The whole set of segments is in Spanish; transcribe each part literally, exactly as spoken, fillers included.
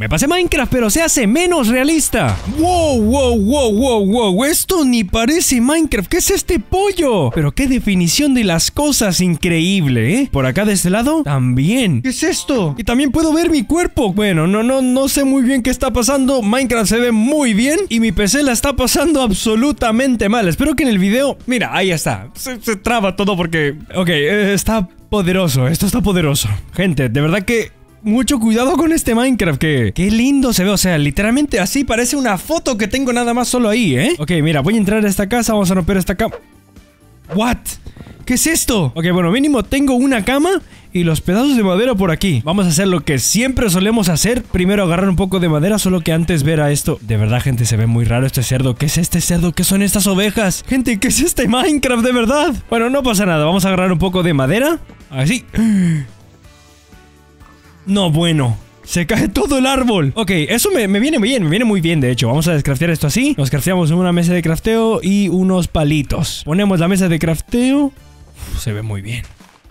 Me pasé Minecraft, pero se hace menos realista. Wow, wow, wow, wow, wow. Esto ni parece Minecraft. ¿Qué es este pollo? Pero qué definición de las cosas increíble, ¿eh? Por acá de este lado, también. ¿Qué es esto? Y también puedo ver mi cuerpo. Bueno, no, no, no sé muy bien qué está pasando. Minecraft se ve muy bien y mi P C la está pasando absolutamente mal. Espero que en el video... Mira, ahí está. Se, se traba todo porque... Ok, eh, está poderoso. Esto está poderoso. Gente, de verdad que... mucho cuidado con este Minecraft, que... qué lindo se ve, o sea, literalmente así parece una foto que tengo nada más solo ahí, ¿eh? Ok, mira, voy a entrar a esta casa, vamos a romper esta cama. ¿What? ¿Qué es esto? Ok, bueno, mínimo tengo una cama y los pedazos de madera por aquí. Vamos a hacer lo que siempre solemos hacer. Primero agarrar un poco de madera, solo que antes ver a esto. De verdad, gente, se ve muy raro este cerdo. ¿Qué es este cerdo? ¿Qué son estas ovejas? Gente, ¿qué es este Minecraft de verdad? Bueno, no pasa nada, vamos a agarrar un poco de madera. Así. No, bueno, se cae todo el árbol. Ok, eso me, me viene bien, me viene muy bien, de hecho. Vamos a descraftear esto así. Nos crafteamos una mesa de crafteo y unos palitos. Ponemos la mesa de crafteo. Uf, se ve muy bien.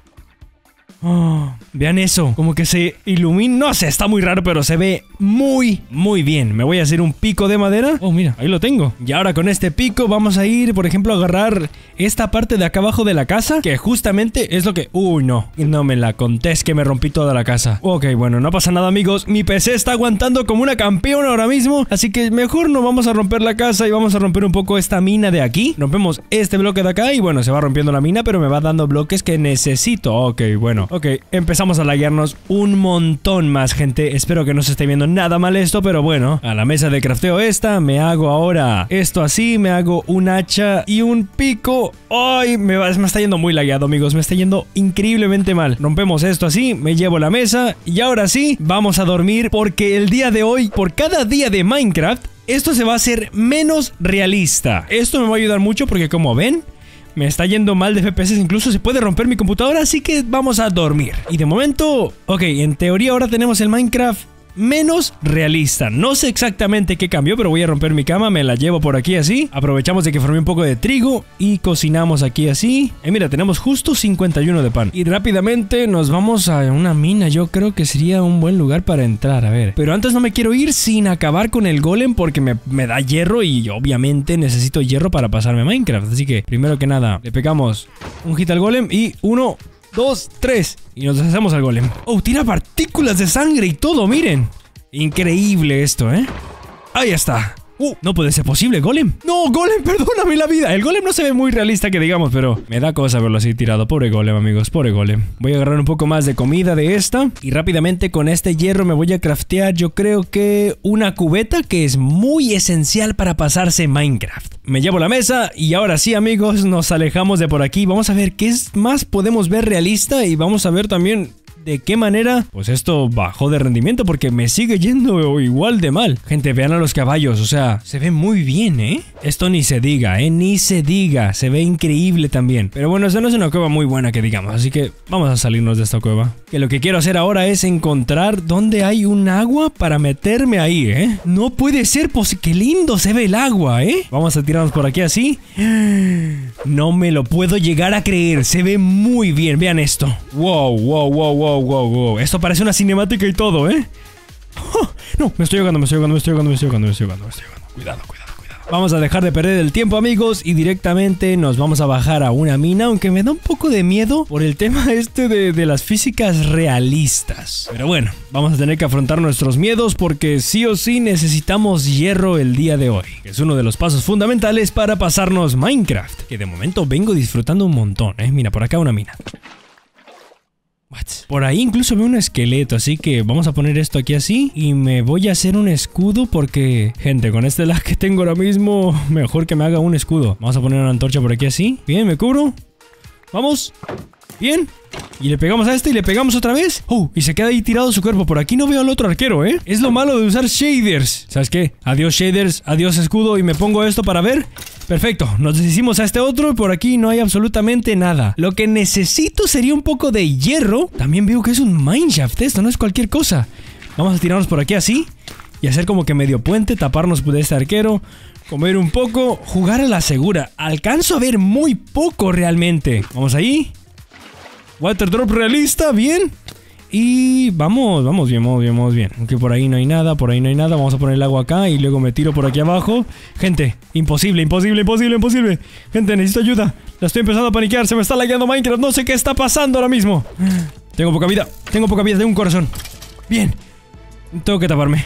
Oh, vean eso, como que se ilumina. No sé, está muy raro, pero se ve muy, muy bien. Me voy a hacer un pico de madera. Oh, mira, ahí lo tengo. Y ahora con este pico vamos a ir, por ejemplo, a agarrar esta parte de acá abajo de la casa, que justamente es lo que... Uy, no, no me la contés que me rompí toda la casa. Ok, bueno, no pasa nada, amigos. Mi P C está aguantando como una campeona ahora mismo, así que mejor no vamos a romper la casa y vamos a romper un poco esta mina de aquí. Rompemos este bloque de acá y bueno, se va rompiendo la mina, pero me va dando bloques que necesito. Ok, bueno. Ok, empezamos a laguearnos un montón más, gente. Espero que no se esté viendo nada mal esto, pero bueno. A la mesa de crafteo esta, me hago ahora esto así, me hago un hacha y un pico. ¡Ay! Me, va, me está yendo muy lagueado, amigos. Me está yendo increíblemente mal. Rompemos esto así, me llevo la mesa y ahora sí, vamos a dormir porque el día de hoy, por cada día de Minecraft, esto se va a hacer menos realista. Esto me va a ayudar mucho porque, como ven, me está yendo mal de F P S, incluso se puede romper mi computadora, así que vamos a dormir. Y de momento, ok, en teoría ahora tenemos el Minecraft menos realista. No sé exactamente qué cambió, pero voy a romper mi cama, me la llevo por aquí así. Aprovechamos de que formé un poco de trigo y cocinamos aquí así. Y mira, tenemos justo cincuenta y uno de pan. Y rápidamente nos vamos a una mina. Yo creo que sería un buen lugar para entrar, a ver. Pero antes no me quiero ir sin acabar con el golem porque me, me da hierro y obviamente necesito hierro para pasarme Minecraft. Así que, primero que nada, le pegamos un hit al golem y uno... dos, tres. Y nos deshacemos al golem. Oh, tira partículas de sangre y todo, miren. Increíble esto, ¿eh? Ahí está. Uh, no puede ser posible, golem. No, golem, perdóname la vida. El golem no se ve muy realista que digamos, pero me da cosa verlo así tirado. Pobre golem, amigos, pobre golem. Voy a agarrar un poco más de comida de esta. Y rápidamente con este hierro me voy a craftear, yo creo que una cubeta que es muy esencial para pasarse Minecraft. Me llevo la mesa y ahora sí, amigos, nos alejamos de por aquí. Vamos a ver qué es más podemos ver realista y vamos a ver también de qué manera pues esto bajó de rendimiento porque me sigue yendo igual de mal. Gente, vean a los caballos, o sea, se ve muy bien, ¿eh? Esto ni se diga, ¿eh? Ni se diga, se ve increíble también. Pero bueno, esta no es una cueva muy buena que digamos, así que vamos a salirnos de esta cueva. Que lo que quiero hacer ahora es encontrar dónde hay un agua para meterme ahí, ¿eh? No puede ser posible. Qué lindo se ve el agua, ¿eh? Vamos a tirarnos por aquí así. No me lo puedo llegar a creer, se ve muy bien, vean esto. Wow, wow, wow, wow. Wow, wow, wow. Esto parece una cinemática y todo, ¿eh? Oh, no, me estoy ahogando, me estoy ahogando, me estoy ahogando, me estoy ahogando, me estoy ahogando, me estoy ahogando. Cuidado, cuidado, cuidado. Vamos a dejar de perder el tiempo, amigos, y directamente nos vamos a bajar a una mina, aunque me da un poco de miedo por el tema este de, de las físicas realistas. Pero bueno, vamos a tener que afrontar nuestros miedos porque sí o sí necesitamos hierro el día de hoy, que es uno de los pasos fundamentales para pasarnos Minecraft, que de momento vengo disfrutando un montón, ¿eh? Mira, por acá una mina. What? Por ahí incluso veo un esqueleto, así que vamos a poner esto aquí así y me voy a hacer un escudo porque, gente, con este lag que tengo ahora mismo, mejor que me haga un escudo. Vamos a poner una antorcha por aquí así. Bien, me cubro. Vamos. Bien. Y le pegamos a este y le pegamos otra vez. Oh, y se queda ahí tirado su cuerpo. Por aquí no veo al otro arquero, ¿eh? Es lo malo de usar shaders. ¿Sabes qué? Adiós shaders, adiós escudo y me pongo esto para ver. Perfecto, nos deshicimos a este otro y por aquí no hay absolutamente nada. Lo que necesito sería un poco de hierro. También veo que es un mineshaft, esto no es cualquier cosa. Vamos a tirarnos por aquí así y hacer como que medio puente, taparnos de este arquero, comer un poco, jugar a la segura. Alcanzo a ver muy poco realmente. Vamos ahí. Water drop realista, bien. Y vamos, vamos bien, vamos bien, vamos bien. Aunque por ahí no hay nada, por ahí no hay nada. Vamos a poner el agua acá y luego me tiro por aquí abajo. Gente, imposible, imposible, imposible, imposible. Gente, necesito ayuda. La estoy empezando a paniquear, se me está lagueando Minecraft. No sé qué está pasando ahora mismo. Tengo poca vida, tengo poca vida, tengo un corazón. Bien, tengo que taparme.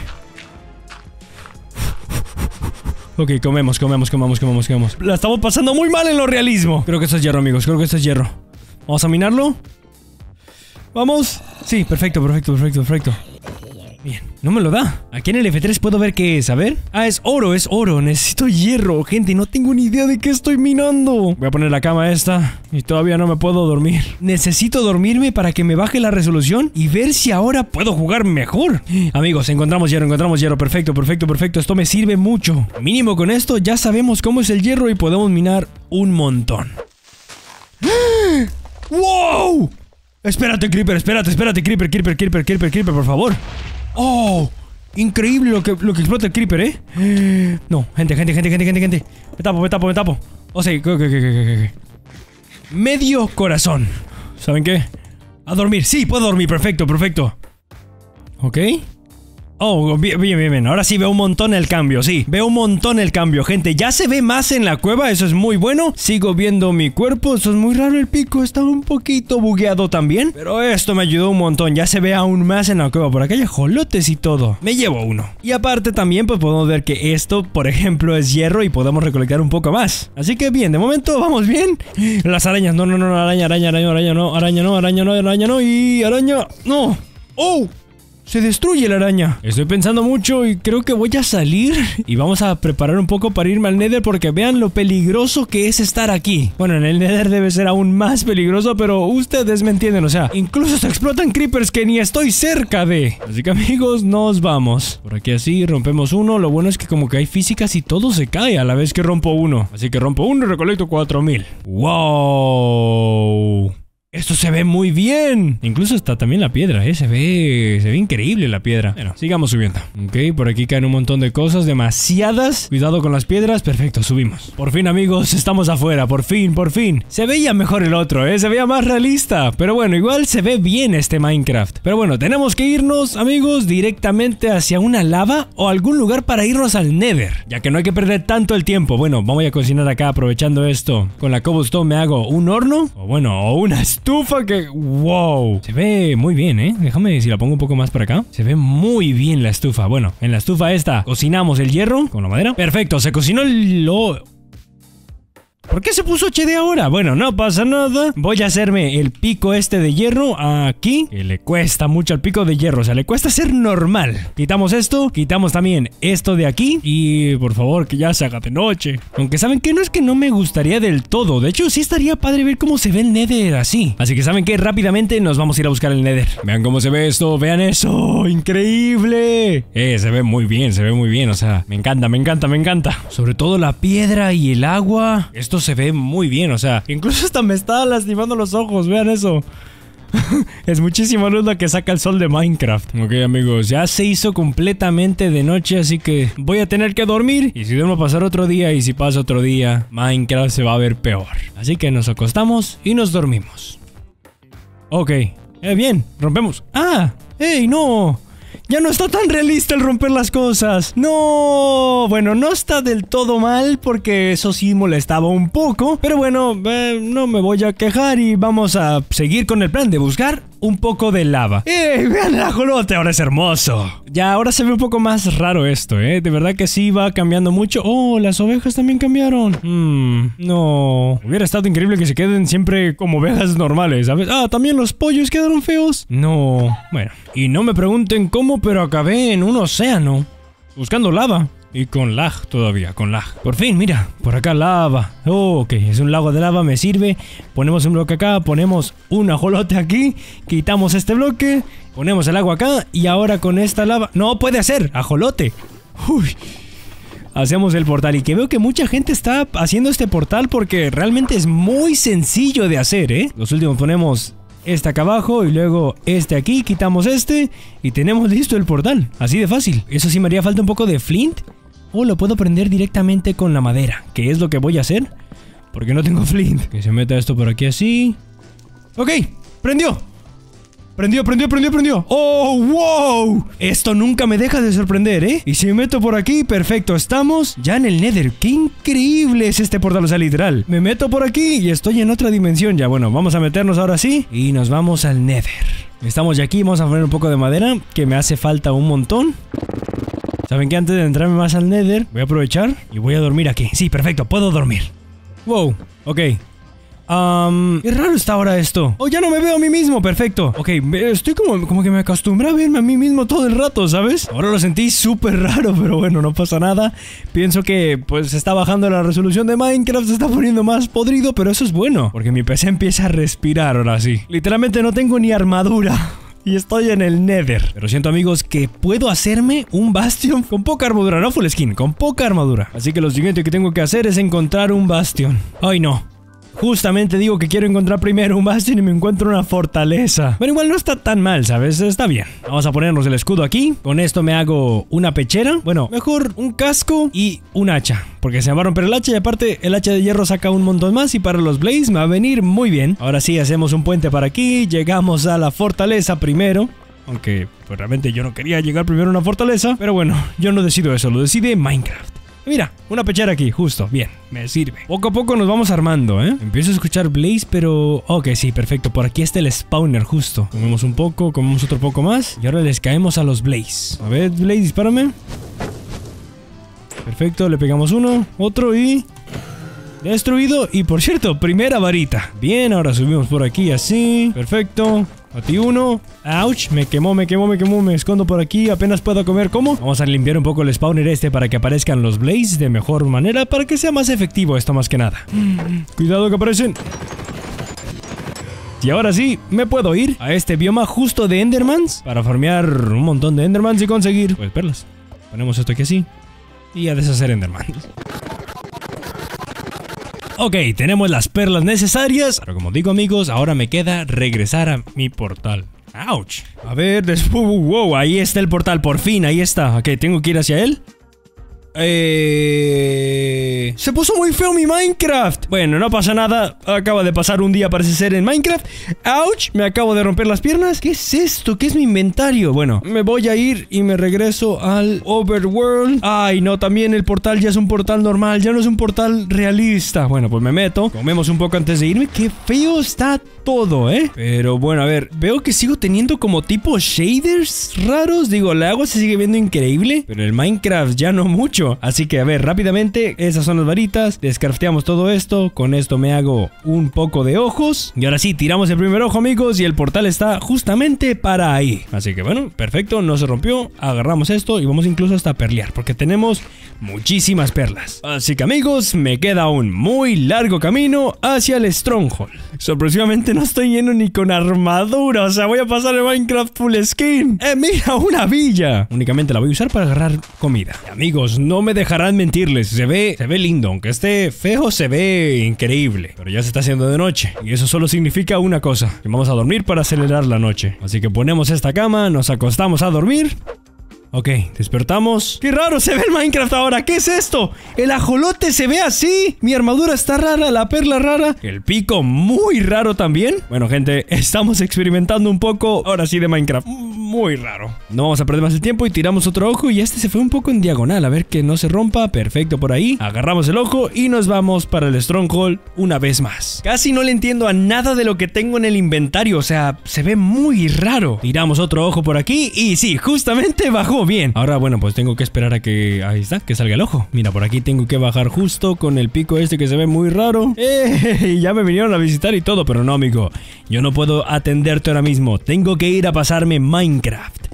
Ok, comemos, comemos, comemos, comemos, comemos. La estamos pasando muy mal en lo realismo. Creo que esto es hierro, amigos, creo que esto es hierro. Vamos a minarlo. Vamos. Sí, perfecto, perfecto, perfecto, perfecto. Bien, no me lo da. Aquí en el F tres puedo ver qué es, a ver. Ah, es oro, es oro, necesito hierro. Gente, no tengo ni idea de qué estoy minando. Voy a poner la cama esta y todavía no me puedo dormir. Necesito dormirme para que me baje la resolución y ver si ahora puedo jugar mejor. Amigos, encontramos hierro, encontramos hierro. Perfecto, perfecto, perfecto. Esto me sirve mucho. Mínimo con esto ya sabemos cómo es el hierro y podemos minar un montón. ¡Wow! Espérate, Creeper, espérate, espérate, Creeper, Creeper, Creeper, Creeper, Creeper, por favor. ¡Oh! Increíble lo que, lo que explota el Creeper, ¿eh? No, gente, gente, gente, gente, gente, gente. Me tapo, me tapo, me tapo. O sea, ¿qué, qué, qué, qué, qué? Medio corazón. ¿Saben qué? A dormir. Sí, puedo dormir. Perfecto, perfecto. Ok. Oh, bien, bien, bien, bien. Ahora sí veo un montón el cambio, sí. Veo un montón el cambio, gente. Ya se ve más en la cueva, eso es muy bueno. Sigo viendo mi cuerpo, eso es muy raro. El pico está un poquito bugueado también. Pero esto me ayudó un montón. Ya se ve aún más en la cueva. Por acá hay ajolotes y todo. Me llevo uno. Y aparte también, pues podemos ver que esto, por ejemplo, es hierro y podemos recolectar un poco más. Así que bien, de momento vamos bien. Las arañas, no, no, no, araña, araña, araña, araña, no, araña, no, araña, no, araña, no. Y araña, no. ¡Oh! Se destruye la araña. Estoy pensando mucho y creo que voy a salir. Y vamos a preparar un poco para irme al Nether, porque vean lo peligroso que es estar aquí. Bueno, en el Nether debe ser aún más peligroso, pero ustedes me entienden. O sea, incluso se explotan creepers que ni estoy cerca de. Así que, amigos, nos vamos. Por aquí así, rompemos uno. Lo bueno es que como que hay físicas y todo se cae a la vez que rompo uno. Así que rompo uno y recolecto cuatro mil. ¡Wow! Esto se ve muy bien. Incluso está también la piedra, ¿eh? Se ve... Se ve increíble la piedra. Bueno, sigamos subiendo. Ok, por aquí caen un montón de cosas. Demasiadas. Cuidado con las piedras. Perfecto, subimos. Por fin, amigos, estamos afuera. Por fin, por fin. Se veía mejor el otro, ¿eh? Se veía más realista. Pero bueno, igual se ve bien este Minecraft. Pero bueno, tenemos que irnos, amigos, directamente hacia una lava o algún lugar para irnos al Nether. Ya que no hay que perder tanto el tiempo. Bueno, vamos a cocinar acá aprovechando esto. Con la cobblestone me hago un horno. O bueno, o una estufa que... ¡Wow! Se ve muy bien, ¿eh? Déjame si la pongo un poco más para acá. Se ve muy bien la estufa. Bueno, en la estufa esta cocinamos el hierro con la madera. Perfecto, se cocinó el... Lo... ¿Por qué se puso H D ahora? Bueno, no pasa nada. Voy a hacerme el pico este de hierro aquí, que le cuesta mucho al pico de hierro. O sea, le cuesta ser normal. Quitamos esto, quitamos también esto de aquí. Y por favor, que ya se haga de noche. Aunque ¿saben qué? No es que no me gustaría del todo. De hecho, sí estaría padre ver cómo se ve el Nether así. Así que ¿saben qué? Rápidamente nos vamos a ir a buscar el Nether. Vean cómo se ve esto, vean eso. ¡Increíble! Eh, se ve muy bien, se ve muy bien. O sea, me encanta, me encanta, me encanta. Sobre todo la piedra y el agua. Esto se ve muy bien, o sea, incluso hasta me está lastimando los ojos, vean eso. Es muchísima luz la que saca el sol de Minecraft. Ok, amigos, ya se hizo completamente de noche, así que voy a tener que dormir. Y si duermo pasar otro día, y si pasa otro día, Minecraft se va a ver peor. Así que nos acostamos y nos dormimos. Ok, eh, bien, rompemos. ¡Ah! ¡Ey, no! Ya no está tan realista el romper las cosas. No, bueno, no está del todo mal porque eso sí molestaba un poco. Pero bueno, eh, no me voy a quejar y vamos a seguir con el plan de buscar un poco de lava. ¡Eh! ¡Vean el ajolote! Ahora es hermoso. Ya, ahora se ve un poco más raro esto, ¿eh? De verdad que sí va cambiando mucho. ¡Oh! Las ovejas también cambiaron. Mmm, no. Hubiera estado increíble que se queden siempre como ovejas normales, ¿sabes? Ah, también los pollos quedaron feos. No. Bueno, y no me pregunten cómo, pero acabé en un océano buscando lava. Y con lag todavía, con lag. Por fin, mira, por acá lava. Oh, ok, es un lago de lava, me sirve. Ponemos un bloque acá, ponemos un ajolote aquí. Quitamos este bloque, ponemos el agua acá. Y ahora con esta lava... ¡No puede ser! ¡Ajolote! Uy. Hacemos el portal y que veo que mucha gente está haciendo este portal porque realmente es muy sencillo de hacer, ¿eh? Los últimos ponemos... este acá abajo y luego este aquí, quitamos este y tenemos listo el portal, así de fácil. Eso sí me haría falta un poco de flint o lo puedo prender directamente con la madera, que es lo que voy a hacer porque no tengo flint. Que se meta esto por aquí así. Ok, prendió. Prendió, prendió, prendió, prendió. ¡Oh, wow! Esto nunca me deja de sorprender, ¿eh? Y si me meto por aquí, perfecto. Estamos ya en el Nether. ¡Qué increíble es este portal! O sea, literal. Me meto por aquí y estoy en otra dimensión. Ya, bueno, vamos a meternos ahora sí. Y nos vamos al Nether. Estamos ya aquí. Vamos a poner un poco de madera, que me hace falta un montón. ¿Saben qué? Antes de entrarme más al Nether, voy a aprovechar y voy a dormir aquí. Sí, perfecto. Puedo dormir. Wow. Ok. Um, qué raro está ahora esto. Oh, ya no me veo a mí mismo, perfecto. Ok, estoy como, como que me acostumbré a verme a mí mismo todo el rato, ¿sabes? Ahora lo sentí súper raro, pero bueno, no pasa nada. Pienso que pues está bajando la resolución de Minecraft, se está poniendo más podrido, pero eso es bueno, porque mi P C empieza a respirar ahora sí. Literalmente no tengo ni armadura. Y estoy en el Nether. Pero siento, amigos, que puedo hacerme un Bastion con poca armadura, no full skin, con poca armadura. Así que lo siguiente que tengo que hacer es encontrar un Bastion. Ay, no. Justamente digo que quiero encontrar primero un Bastion y me encuentro una fortaleza. Pero igual no está tan mal, ¿sabes? Está bien. Vamos a ponernos el escudo aquí. Con esto me hago una pechera. Bueno, mejor un casco y un hacha. Porque se me va a romper el hacha y aparte el hacha de hierro saca un montón más. Y para los blaze me va a venir muy bien. Ahora sí, hacemos un puente para aquí. Llegamos a la fortaleza primero. Aunque pues realmente yo no quería llegar primero a una fortaleza. Pero bueno, yo no decido eso, lo decide Minecraft. Mira, una pechera aquí, justo, bien, me sirve. Poco a poco nos vamos armando, ¿eh? Empiezo a escuchar blaze, pero... Ok, sí, perfecto, por aquí está el spawner, justo. Comemos un poco, comemos otro poco más. Y ahora les caemos a los blaze. A ver, blaze, dispárame. Perfecto, le pegamos uno, otro y... destruido, y por cierto, primera varita. Bien, ahora subimos por aquí así. Perfecto. A ti uno. Ouch, me quemó, me quemó, me quemó. Me escondo por aquí, apenas puedo comer. ¿Cómo? Vamos a limpiar un poco el spawner este para que aparezcan los blaze de mejor manera, para que sea más efectivo esto más que nada. Cuidado que aparecen. Y ahora sí, me puedo ir a este bioma justo de Endermans para farmear un montón de Endermans y conseguir, pues, perlas. Ponemos esto aquí así y a deshacer Endermans. Ok, tenemos las perlas necesarias. Pero como digo, amigos, ahora me queda regresar a mi portal. ¡Auch! A ver, después... ¡Wow! Ahí está el portal, por fin, ahí está. Ok, ¿tengo que ir hacia él? Eh... Se puso muy feo mi Minecraft. Bueno, no pasa nada. Acaba de pasar un día, parece ser, en Minecraft. ¡Auch! Me acabo de romper las piernas. ¿Qué es esto? ¿Qué es mi inventario? Bueno, me voy a ir y me regreso al Overworld. Ay, no, también el portal ya es un portal normal. Ya no es un portal realista. Bueno, pues me meto. Comemos un poco antes de irme. Qué feo está todo, ¿eh? Pero bueno, a ver. Veo que sigo teniendo como tipo shaders raros. Digo, el agua se sigue viendo increíble, pero el Minecraft ya no mucho. Así que a ver, rápidamente, esas son las varitas. Descrafteamos todo esto. Con esto me hago un poco de ojos. Y ahora sí, tiramos el primer ojo, amigos. Y el portal está justamente para ahí. Así que bueno, perfecto, no se rompió. Agarramos esto y vamos incluso hasta perlear, porque tenemos muchísimas perlas. Así que, amigos, me queda un muy largo camino hacia el Stronghold. Sorpresivamente no estoy lleno ni con armadura. O sea, voy a pasar el Minecraft full skin. ¡Eh, mira, una villa! Únicamente la voy a usar para agarrar comida. Y, amigos, no me dejarán mentirles. Se ve, se ve lindo. Aunque esté feo, se ve increíble. Pero ya se está haciendo de noche. Y eso solo significa una cosa. Que vamos a dormir para acelerar la noche. Así que ponemos esta cama, nos acostamos a dormir. Ok, despertamos. ¡Qué raro se ve el Minecraft ahora! ¿Qué es esto? ¡El ajolote se ve así! Mi armadura está rara, la perla rara. El pico muy raro también. Bueno, gente, estamos experimentando un poco, ahora sí, de Minecraft. Muy raro. No vamos a perder más el tiempo y tiramos otro ojo. Y este se fue un poco en diagonal. A ver que no se rompa. Perfecto por ahí. Agarramos el ojo y nos vamos para el Stronghold una vez más. Casi no le entiendo a nada de lo que tengo en el inventario. O sea, se ve muy raro. Tiramos otro ojo por aquí y sí, justamente bajó bien. Ahora, bueno, pues tengo que esperar a que... Ahí está, que salga el ojo. Mira, por aquí tengo que bajar justo con el pico este que se ve muy raro. ¡Eh! Ya me vinieron a visitar y todo, pero no, amigo. Yo no puedo atenderte ahora mismo. Tengo que ir a pasarme Minecraft.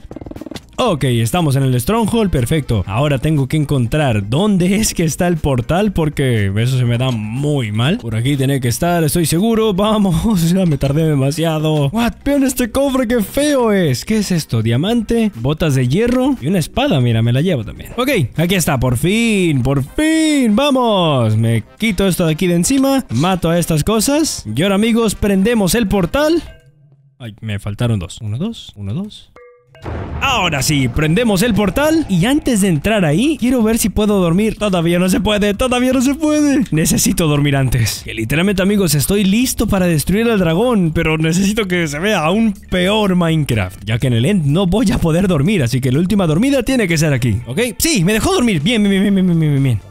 Ok, estamos en el Stronghold, perfecto. Ahora tengo que encontrar dónde es que está el portal, porque eso se me da muy mal. Por aquí tiene que estar, estoy seguro. Vamos, ya me tardé demasiado. What, vean este cofre, qué feo es. ¿Qué es esto? Diamante, botas de hierro y una espada, mira, me la llevo también. Ok, aquí está, por fin, por fin, vamos. Me quito esto de aquí de encima, mato a estas cosas. Y ahora, amigos, prendemos el portal. Ay, me faltaron dos. Uno, dos, uno, dos. Ahora sí, prendemos el portal y antes de entrar ahí, quiero ver si puedo dormir. Todavía no se puede, todavía no se puede. Necesito dormir antes. Que literalmente, amigos, estoy listo para destruir al dragón, pero necesito que se vea aún peor Minecraft, ya que en el end no voy a poder dormir, así que la última dormida tiene que ser aquí, ¿ok? Sí, me dejó dormir. Bien, bien, bien, bien, bien, bien, bien.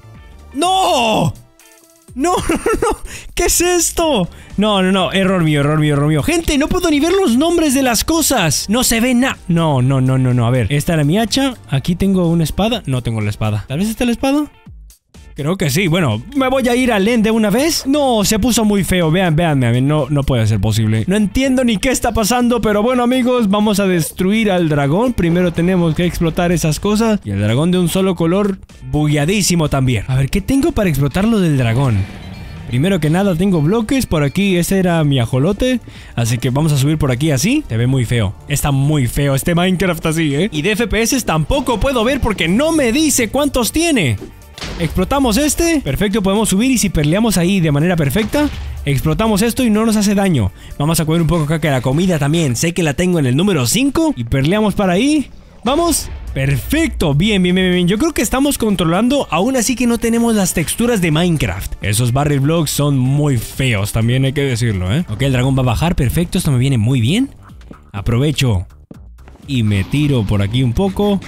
¡No! No, no, no, ¿qué es esto? No, no, no, error mío, error mío, error mío. Gente, no puedo ni ver los nombres de las cosas. No se ve nada. No, no, no, no, no, a ver, esta era mi hacha. Aquí tengo una espada. No tengo la espada. ¿Tal vez está la espada? Creo que sí, bueno, ¿me voy a ir al end de una vez? No, se puso muy feo, vean, vean, no, no puede ser posible. No entiendo ni qué está pasando, pero bueno, amigos, vamos a destruir al dragón. Primero tenemos que explotar esas cosas. Y el dragón de un solo color, bugueadísimo también. A ver, ¿qué tengo para explotar lo del dragón? Primero que nada tengo bloques, por aquí ese era mi ajolote, así que vamos a subir por aquí así. Se ve muy feo, está muy feo este Minecraft así, ¿eh? Y de F P S tampoco puedo ver porque no me dice cuántos tiene. Explotamos este, perfecto, podemos subir y si perleamos ahí de manera perfecta, explotamos esto y no nos hace daño. Vamos a comer un poco acá que la comida también, sé que la tengo en el número cinco y perleamos para ahí. Vamos, perfecto, bien, bien, bien, bien. Yo creo que estamos controlando, aún así que no tenemos las texturas de Minecraft. Esos barrel blocks son muy feos, también hay que decirlo, ¿eh? Ok, el dragón va a bajar, perfecto, esto me viene muy bien. Aprovecho y me tiro por aquí un poco.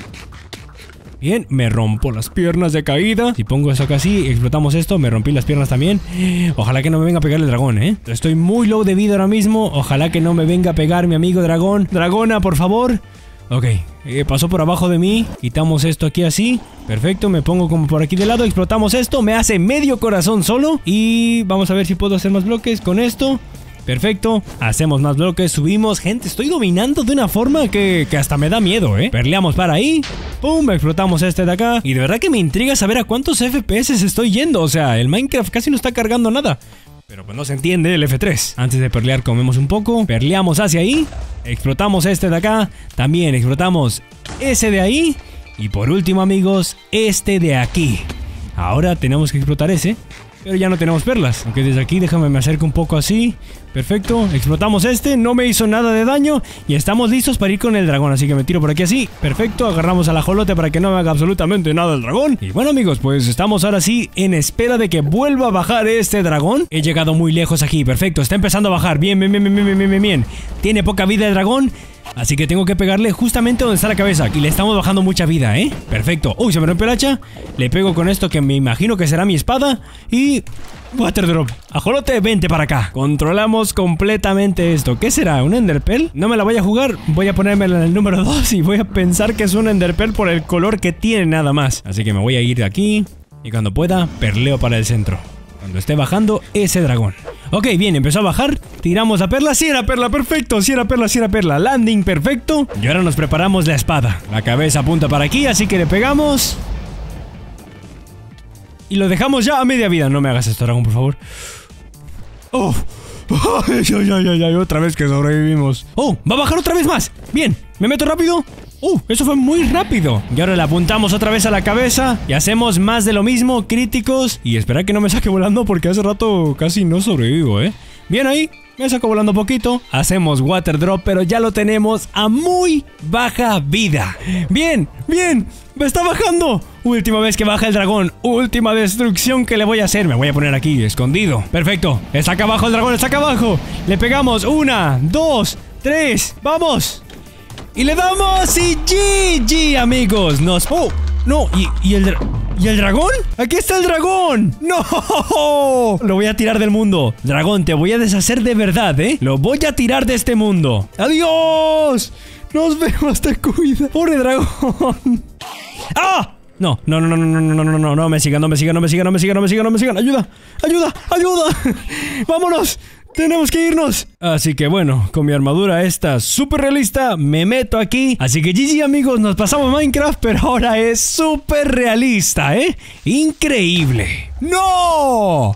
Bien, me rompo las piernas de caída. Si pongo eso acá así, explotamos esto, me rompí las piernas también. Ojalá que no me venga a pegar el dragón, ¿eh? Estoy muy low de vida ahora mismo. Ojalá que no me venga a pegar mi amigo dragón. Dragona, por favor. Ok, eh, pasó por abajo de mí. Quitamos esto aquí así. Perfecto, me pongo como por aquí de lado. Explotamos esto, me hace medio corazón solo. Y vamos a ver si puedo hacer más bloques con esto. Perfecto, hacemos más bloques, subimos. Gente, estoy dominando de una forma que, que hasta me da miedo, ¿eh? Perleamos para ahí. Pum, explotamos este de acá. Y de verdad que me intriga saber a cuántos F P S estoy yendo. O sea, el Minecraft casi no está cargando nada. Pero pues no se entiende el F tres. Antes de perlear comemos un poco. Perleamos hacia ahí. Explotamos este de acá. También explotamos ese de ahí. Y por último, amigos, este de aquí. Ahora tenemos que explotar ese. Pero ya no tenemos perlas. Ok, desde aquí déjame me acerco un poco así. Perfecto, explotamos este, no me hizo nada de daño. Y estamos listos para ir con el dragón. Así que me tiro por aquí así, perfecto. Agarramos al ajolote para que no me haga absolutamente nada el dragón. Y bueno, amigos, pues estamos ahora sí en espera de que vuelva a bajar este dragón. He llegado muy lejos aquí, perfecto, está empezando a bajar. Bien, bien, bien, bien, bien, bien, bien, bien. Tiene poca vida el dragón, así que tengo que pegarle justamente donde está la cabeza. Y le estamos bajando mucha vida, ¿eh? Perfecto. Uy, se me rompe el hacha. Le pego con esto que me imagino que será mi espada. Y... Water Drop. Ajolote, vente para acá. Controlamos completamente esto. ¿Qué será? ¿Un Enderpearl? No me la voy a jugar. Voy a ponérmela en el número dos y voy a pensar que es un Enderpearl por el color que tiene nada más. Así que me voy a ir de aquí. Y cuando pueda, perleo para el centro. Cuando esté bajando ese dragón. Ok, bien, empezó a bajar. Tiramos la perla. Sí era perla, perfecto. Sí era perla, sí era perla. Landing, perfecto. Y ahora nos preparamos la espada. La cabeza apunta para aquí, así que le pegamos. Y lo dejamos ya a media vida. No me hagas esto, dragón, por favor. Oh. Ay, ay, ay, ay, ay, otra vez que sobrevivimos. Oh, va a bajar otra vez más. Bien, me meto rápido. Uh, eso fue muy rápido. Y ahora le apuntamos otra vez a la cabeza. Y hacemos más de lo mismo, críticos. Y esperar que no me saque volando porque hace rato casi no sobrevivo, ¿eh? Bien ahí. Me saco volando poquito. Hacemos Water Drop, pero ya lo tenemos a muy baja vida. Bien, bien. Me está bajando. Última vez que baja el dragón. Última destrucción que le voy a hacer. Me voy a poner aquí, escondido. Perfecto. Está acá abajo el dragón, está acá abajo. Le pegamos. Una, dos, tres. ¡Vamos! Y le damos y G G, amigos. Nos... ¡Oh! No, y, y el... ¿Y el dragón? ¡Aquí está el dragón! ¡No! Lo voy a tirar del mundo. Dragón, te voy a deshacer de verdad, ¿eh? Lo voy a tirar de este mundo. ¡Adiós! Nos vemos, te cuida. ¡Pobre dragón! ¡Ah! No, no, no, no, no, no, no, no, no, no me sigan, no me sigan, no me sigan, no me sigan, no me sigan, no me sigan. ¡Ayuda! ¡Ayuda! ¡Ayuda! ¡Vámonos! ¡Tenemos que irnos! Así que bueno, con mi armadura esta súper realista, me meto aquí. Así que G G, amigos, nos pasamos Minecraft, pero ahora es súper realista, ¿eh? ¡Increíble! ¡No!